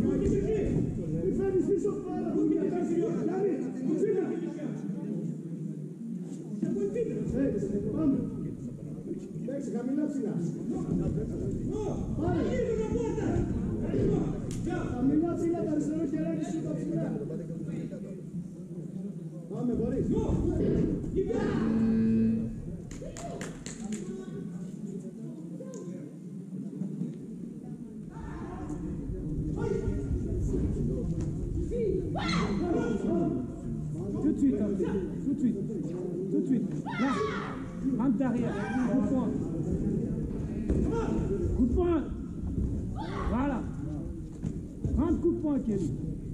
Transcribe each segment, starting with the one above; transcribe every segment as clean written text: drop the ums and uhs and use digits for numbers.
Tout de suite, tout de suite, tout de suite. Là, rentre derrière, coup de poing. Coup de poing. Voilà. Rentre coup de poing, Kelly.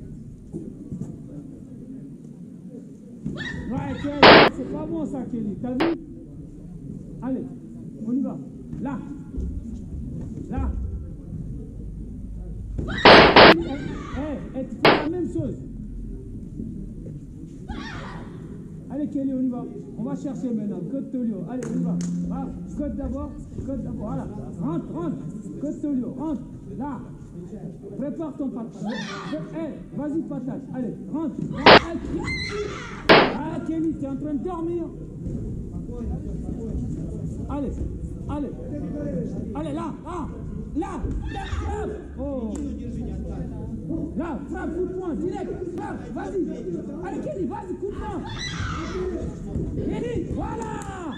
Ouais, Kelly, c'est pas bon ça, Kelly. T'as vu? Allez, on y va. Là. Là. Tu fais la même chose. Allez Kelly, on y va. On va chercher maintenant. Code Tolio. Allez, on y va. Va. Code d'abord. Code d'abord. Voilà. Rentre, rentre. Code Tolio. Rentre. Là. Prépare ton patate. Vas-y patate. Allez, rentre. Ah Kelly, tu es en train de dormir. Allez. Allez. Allez, là. Là. Là. Oh. Là, frappe, coup de poing, direct, frappe, vas-y. Allez, Kelly, vas-y, coup de poing. Kelly, voilà.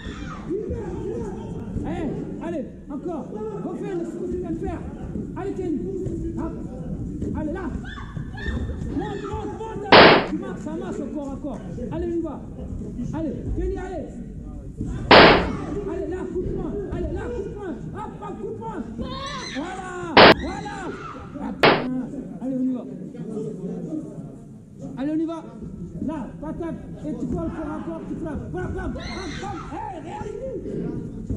Allez, encore. Refais ce que tu viens de faire. Allez, Kelly. Hop. Allez, là. Monte. Tu marches, ça marche au corps à corps. Allez, on y va. Allez, Kelly, allez. Allez, là, coup de poing. Allez, là, coup de poing. Hop, coup de poing. Voilà. Allez, on y va. Allez, on y va. Là, patate. Et tu colles corps à corps, tu frappes. Frappe. Réagis.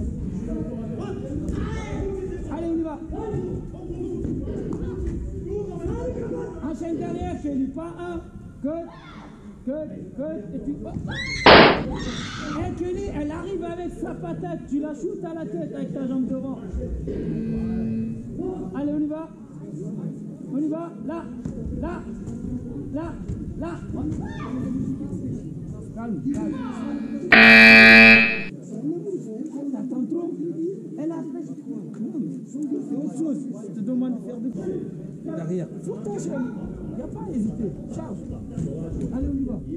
Allez, on y va. Enchaîne derrière, chez lui. Pas un. Que. Et puis. Et Kelly, elle arrive avec sa patate. Tu la shootes à la tête avec ta jambe devant. Allez, on y va. On y va, là. Calme. T'attends trop. Elle a fait. C'est autre chose. Je te demande de faire de derrière. Faut que t'enchaînes. Il n'y a pas à hésiter. Charge. Allez, on y va.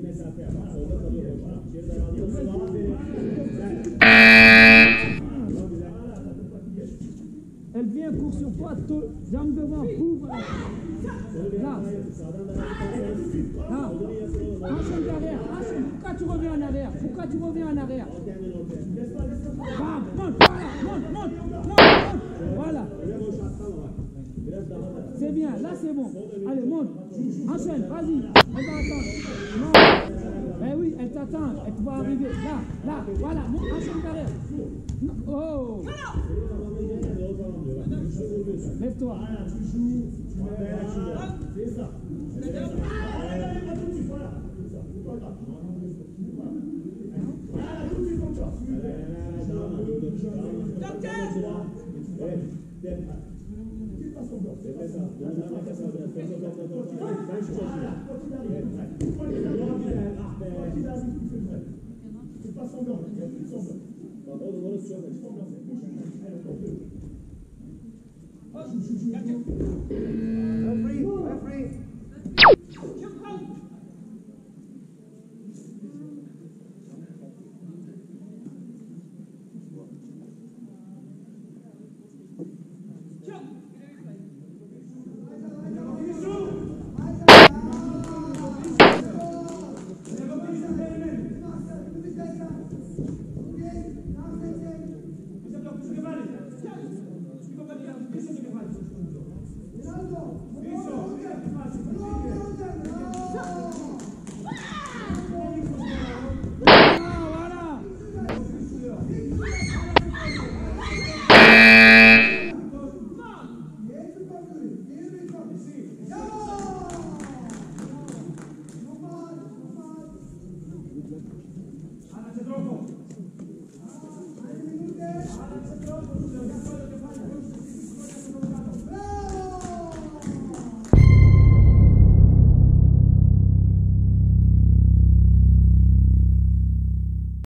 Elle vient, court sur toi, jambe devant, ouvre. Là. Enchaîne derrière, enchaîne. Pourquoi tu reviens en arrière? Bam, monte. Voilà. C'est bien, là c'est bon. Allez, monte. Enchaîne, vas-y. Elle va attendre. Non. Eh oui, elle t'attend. Elle va arriver. Là. Voilà. Enchaîne derrière. Oh. Lève-toi. C'est ça.